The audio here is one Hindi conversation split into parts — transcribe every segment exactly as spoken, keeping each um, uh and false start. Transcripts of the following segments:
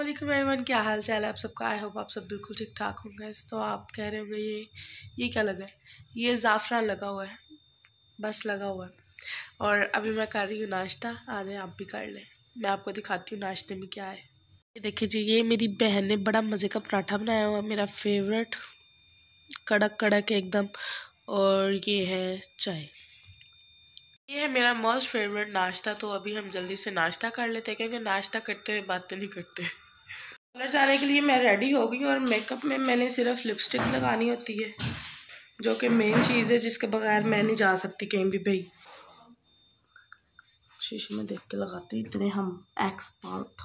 वालेकुम एवरीवन, क्या हाल चाल है आप सबका। आई होप आप सब बिल्कुल ठीक ठाक होंगे। तो आप कह रहे होंगे ये ये क्या लगा है, ये ज़ाफ़रान लगा हुआ है, बस लगा हुआ है। और अभी मैं कर रही हूँ नाश्ता, आ जाए आप भी कर लें। मैं आपको दिखाती हूँ नाश्ते में क्या है। ये देखिए जी, ये मेरी बहन ने बड़ा मज़े का पराठा बनाया हुआ है, मेरा फेवरेट, कड़क कड़क एकदम। और ये है चाय। ये है मेरा मोस्ट फेवरेट नाश्ता। तो अभी हम जल्दी से नाश्ता कर लेते हैं, क्योंकि नाश्ता करते हुए बातें नहीं करते। पार्लर जाने के लिए मैं रेडी हो गई हूँ और मेकअप में मैंने सिर्फ लिपस्टिक लगानी होती है, जो कि मेन चीज़ है जिसके बगैर मैं नहीं जा सकती कहीं भी। भाई शीशे में देख के लगाते हैं, इतने हम एक्सपर्ट।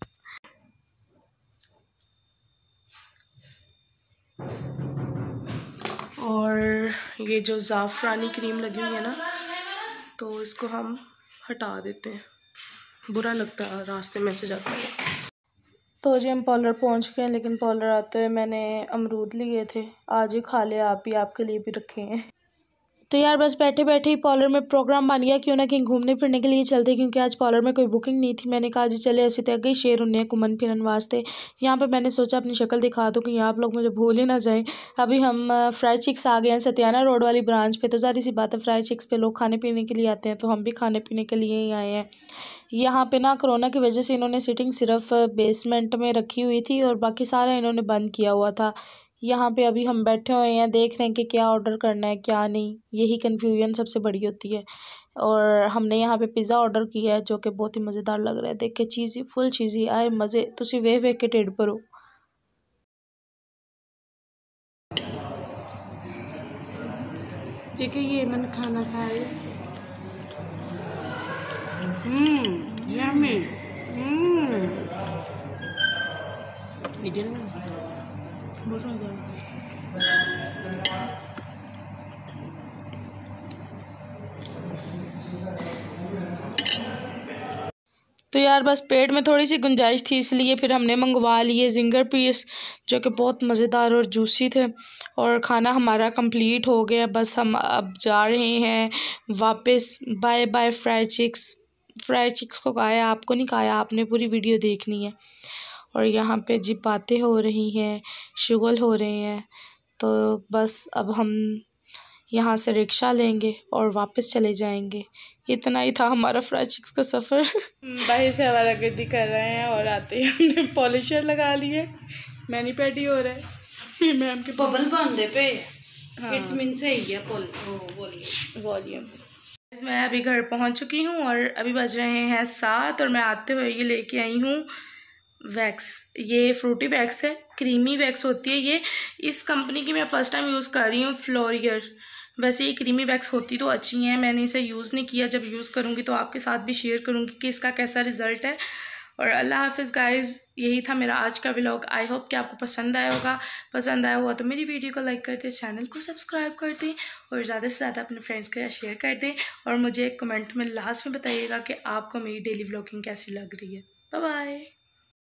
और ये जो ज़ाफ़रानी क्रीम लगी हुई है ना, तो इसको हम हटा देते हैं, बुरा लगता है रास्ते में से जाता है। तो जी हम पार्लर पहुंच गए, लेकिन पार्लर आते हुए मैंने अमरूद लिए थे, आज ही खा लिया, आप ही आपके लिए भी रखे हैं। तो यार बस बैठे बैठे ही पार्लर में प्रोग्राम बन गया, क्यों ना कहीं घूमने फिरने के लिए चलते, क्योंकि आज पार्लर में कोई बुकिंग नहीं थी। मैंने कहा जी चले ऐसे तक गई शेर उन्हें घूमन फिरन वास्ते। यहाँ पे मैंने सोचा अपनी शक्ल दिखा दूँ कि आप लोग मुझे भूल ही ना जाएं। अभी हम फ्राई चिक्स आ गए हैं सत्याना रोड वाली ब्रांच पे। तो ज़ाहिर सी बात है, फ्राई चिक्स पे लोग खाने पीने के लिए आते हैं, तो हम भी खाने पीने के लिए ही आए हैं। यहाँ पे ना कोरोना की वजह से इन्होंने सीटिंग सिर्फ बेसमेंट में रखी हुई थी और बाकी सारा इन्होंने बंद किया हुआ था। यहाँ पे अभी हम बैठे हुए हैं, देख रहे हैं कि क्या ऑर्डर करना है क्या नहीं, यही कन्फ्यूजन सबसे बड़ी होती है। और हमने यहाँ पे पिज़्ज़ा ऑर्डर किया है, जो कि बहुत ही मज़ेदार लग रहा है। देख के चीज़ ही फुल चीज़ ही आए मज़े, तुसी वेख वेख के ढिड भरो। देखिए ये मन खाना खाए। हम्म यम्मी। हम्म इडन बहुत मज़ा आता है। तो यार बस पेट में थोड़ी सी गुंजाइश थी, इसलिए फिर हमने मंगवा लिए जिंगर पीस, जो कि बहुत मज़ेदार और जूसी थे। और खाना हमारा कंप्लीट हो गया, बस हम अब जा रहे हैं वापस। Bye bye fry chicks. Fry chicks को खाया, आपको नहीं खाया, आपने पूरी वीडियो देखनी है। और यहाँ पे जी बातें हो रही हैं, शुगल हो रहे हैं। तो बस अब हम यहाँ से रिक्शा लेंगे और वापस चले जाएंगे। इतना ही था हमारा फ्राई चिक्स का सफ़र। बाहर से हमारा गर्दी कर रहे हैं और आते ही हमने पॉलिशर लगा लिए, मैनी पैडी हो रहा है। मैम के बबल बंदे पे हाँ इसमें से ही है वॉल्यूम वॉल्यूम। मैं अभी घर पहुंच चुकी हूँ और अभी बज रहे हैं सात, और मैं आते हुए ये लेके आई हूँ वैक्स। ये फ्रूटी वैक्स है, क्रीमी वैक्स होती है ये। इस कंपनी की मैं फ़र्स्ट टाइम यूज़ कर रही हूँ, फ्लोरियर। वैसे ये क्रीमी वैक्स होती तो अच्छी हैं, मैंने इसे यूज़ नहीं किया। जब यूज़ करूँगी तो आपके साथ भी शेयर करूँगी कि इसका कैसा रिज़ल्ट है। और अल्लाह हाफिज़ गाइज़, यही था मेरा आज का व्लॉग। आई होप कि आपको पसंद आया होगा। पसंद आया हुआ तो मेरी वीडियो को लाइक कर दें, चैनल को सब्सक्राइब कर दें और ज़्यादा से ज़्यादा अपने फ्रेंड्स के साथ शेयर कर दें। और मुझे कमेंट में लास्ट में बताइएगा कि आपको मेरी डेली व्लॉगिंग कैसी लग रही है। Bye bye.